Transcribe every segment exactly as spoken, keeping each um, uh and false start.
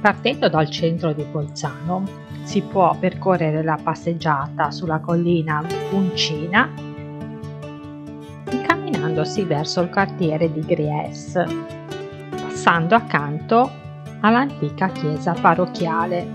Partendo dal centro di Bolzano si può percorrere la passeggiata sulla collina Uncina incamminandosi verso il quartiere di Gries, passando accanto all'antica chiesa parrocchiale.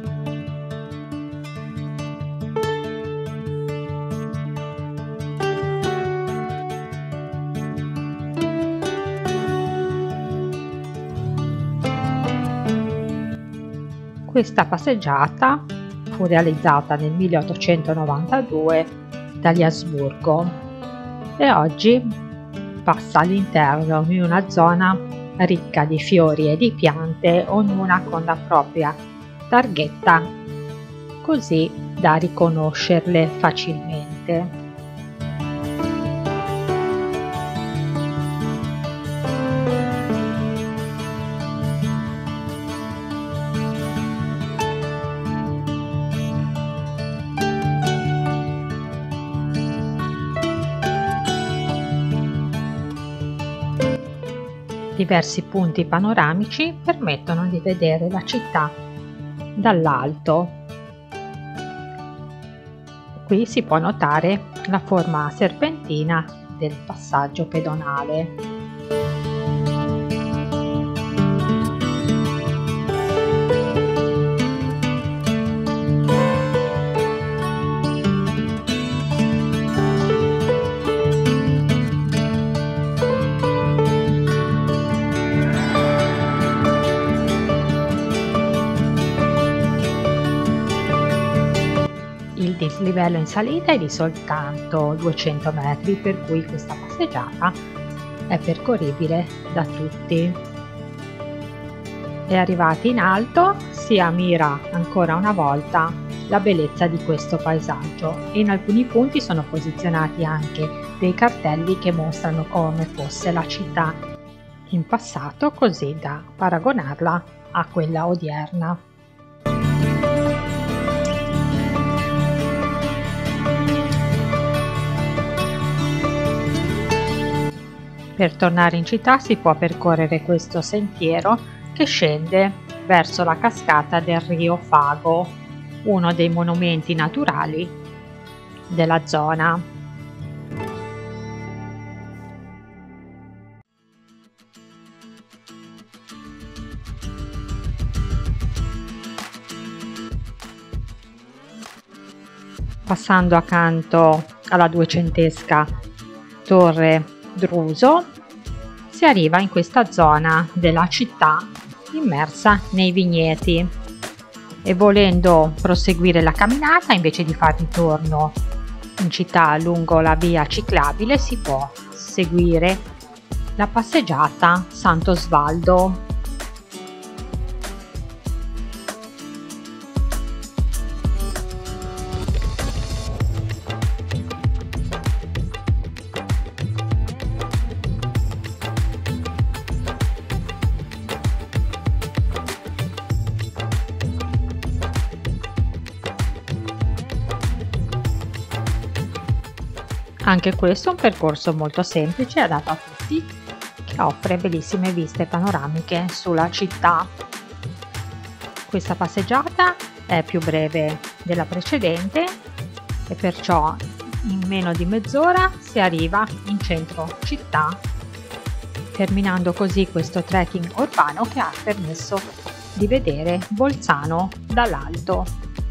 Questa passeggiata fu realizzata nel milleottocentonovantadue dagli Asburgo e oggi passa all'interno di una zona ricca di fiori e di piante, ognuna con la propria targhetta, così da riconoscerle facilmente. Diversi punti panoramici permettono di vedere la città dall'alto. Qui si può notare la forma serpentina del passaggio pedonale. Il dislivello in salita è di soltanto duecento metri, per cui questa passeggiata è percorribile da tutti. E arrivati in alto si ammira ancora una volta la bellezza di questo paesaggio e in alcuni punti sono posizionati anche dei cartelli che mostrano come fosse la città in passato, così da paragonarla a quella odierna. Per tornare in città si può percorrere questo sentiero che scende verso la cascata del Rio Fago, uno dei monumenti naturali della zona. Passando accanto alla duecentesca torre Druso si arriva in questa zona della città immersa nei vigneti e volendo proseguire la camminata, invece di far ritorno in città lungo la via ciclabile, si può seguire la passeggiata Sant'Osvaldo. Anche questo è un percorso molto semplice, adatto a tutti, che offre bellissime viste panoramiche sulla città. Questa passeggiata è più breve della precedente e perciò in meno di mezz'ora si arriva in centro città, terminando così questo trekking urbano che ha permesso di vedere Bolzano dall'alto.